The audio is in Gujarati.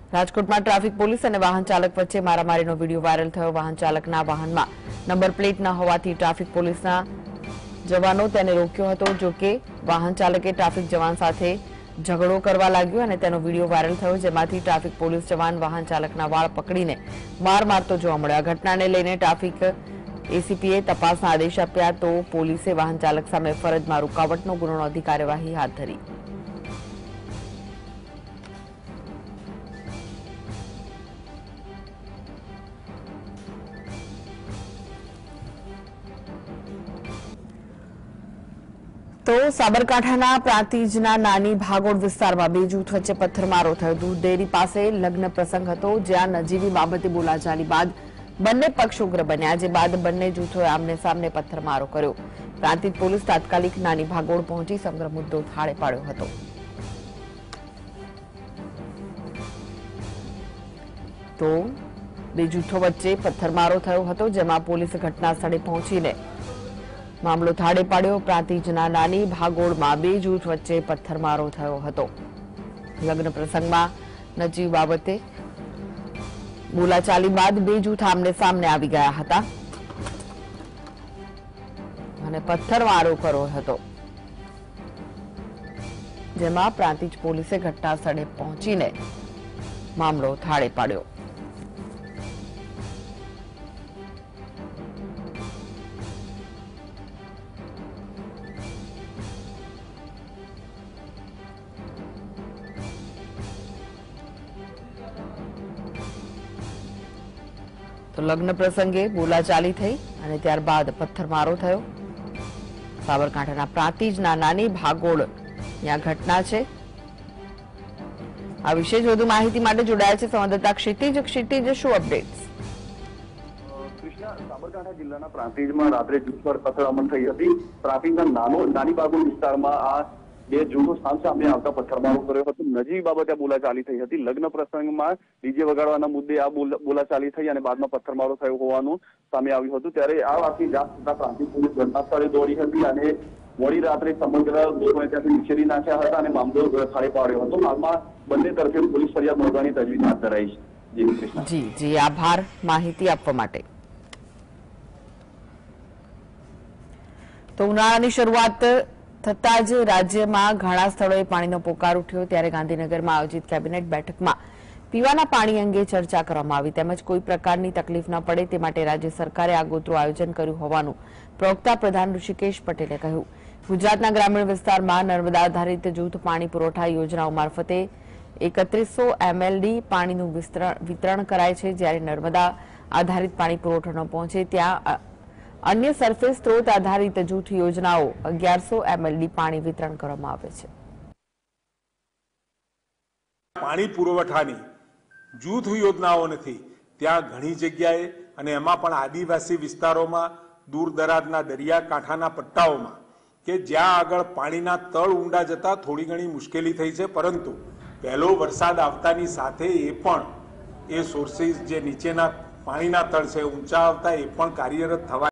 રાજકોટમાં ટ્રાફિક પોલીસ અને વાહન ચાલક વચ્ચે મારામારીનો વિડીયો વાયરલ થયો। વાહન ચાલકના વાહનમાં નંબર પ્લેટ ન હોવાથી ટ્રાફિક પોલીસના જવાનો તેને રોક્યો હતો। જો કે વાહન ચાલકે ટ્રાફિક જવાન સાથે ઝઘડો કરવા લાગ્યો અને તેનો વિડીયો વાયરલ થયો, જેમાંથી ટ્રાફિક પોલીસ જવાન વાહન ચાલકના વાળ પકડીને માર મારતો જોવા મળ્યો। આ ઘટનાને લઈને ટ્રાફિક એસીપીએ તપાસના આદેશ આપ્યા તો પોલીસે વાહન ચાલક સામે ફરજમાં રૂકાવટનો ગુનો નોંધી કાર્યવાહી હાથ ધરી। तो साबरकांठाना प्रांतिजना नानी भागोड़ विस्तारमां बे जूथ वच्चे पत्थरमारो थयो। दूध डेरी पासे लग्न प्रसंग हतो, ज्यां नजीवी बाबते बोलाचाली बाद बंने पक्ष उग्र बन्या, जे बाद बंने जूथोए आमने सामने पत्थरमारो कर्यो। प्रांतिज पोलीस तात्कालिक नानी भागोड़ पहोंची समग्र मुद्दो थाळे पाड्यो हतो। तो बे जूथो वच्चे पत्थरमारो थयो हतो, जेमां पोलीसे घटना स्थळे पहोंचीने मामलो थाळे पाड्यो। प्रांतिजना नानी भागोड़मां बे जूथ वच्चे पत्थरमारो थयो हतो। लग्न प्रसंगमां नजीव बाबते बोलाचाली बाद बे जूथ आमने सामने आवी गया हता अने पत्थरमारो कर्यो हतो, जेमां प्रांतिज पोलीसे घटना स्थळे पहोंचीने मामलो थाळे पाड्यो। तो लग्न प्रसंगे बोलाचाली थई अने त्यारबाद पत्थरमारो थयो। साबरकांठाना प्रांतिजना नानी भागोड़ ત્યાં ઘટના છે। આ વિશે વધુ માહિતી માટે જોડાયા છે સંવાદદાતા ક્ષિતિજ। ક્ષિતિજ, શું અપડેટ્સ? કૃષ્ણા, સાબરકાંઠા જિલ્લાના પ્રાંતિજમાં રાત્રે જૂથ પર અથડામણ થઈ હતી। ટ્રાફિકના નાની ભાગોળ વિસ્તારમાં આ બે જૂથો સામે આવતા પથ્થરમારો કર્યો હતો। નજીવી બાબતે બોલાચાલી થઈ હતી। લગ્ન પ્રસંગમાં ડીજે વગાડવાના મુદ્દે આ બોલાચાલી થઈ અને બાદમાં પથ્થરમારો થયો હોવાનું સામે આવ્યું હતું। ત્યારે આ વાતની જાણ થતા પ્રાંતિજ પોલીસ ઘટના સ્થળે દોડી હતી અને મોડી રાત્રે સમગ્ર લોકોને ત્યાંથી વિખેરી નાખ્યા હતા અને મામલો થાળે પાડ્યો હતો। હાલમાં બંને તરફે પોલીસ ફરિયાદ નોંધવાની તજવીજ હાથ ધરાઈ છે। જી કૃષ્ણા। જી, આભાર માહિતી આપવા માટે। તો ઉનાળાની શરૂઆત થતાં જ રાજ્યમાં ઘણા સ્થળોએ પાણીનો પોકાર ઉઠ્યો, ત્યારે ગાંધીનગરમાં આયોજિત કેબિનેટ બેઠકમાં પીવાના પાણી અંગે ચર્ચા કરવામાં આવી, તેમજ કોઈ પ્રકારની તકલીફ ન પડે તે માટે રાજ્ય સરકારે આગોતરું આયોજન કર્યું હોવાનું પ્રવક્તા પ્રધાન ઋષિકેશ પટેલે કહ્યું। ગુજરાતના ગ્રામીણ વિસ્તારમાં નર્મદા આધારિત જૂથ પાણી પુરવઠા યોજનાઓ મારફતે 3100 MLD પાણીનું વિતરણ કરાય છે, જ્યારે નર્મદા આધારિત પાણી પુરવઠો ન પહોંચે ત્યાં अन्य सरफेस स्त्रोत आधारित जूथ योजनाओं 1100 MLD पाणी वितरण करवामां आवे छे। पाणी पुरवठानी जूथ योजनाओं नथी त्यां घणी जग्याए अने एमां पण आदिवासी विस्तारोमां दूर दराजना दरियाकांठाना पट्टाओमां के ज्यां आगळ पाणीना तळ ऊंडा जता थोड़ी घणी मुश्केली थई छे, परंतु पहेलो वरसाद आवतानी साथे ए पण ए सोर्सिस जे नीचेना पाणीना तळ छे ऊंचा आवता ए पण कार्यरत थवा